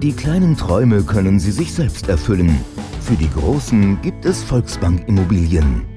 die kleinen Träume können Sie sich selbst erfüllen. Für die großen gibt es Volksbank Immobilien.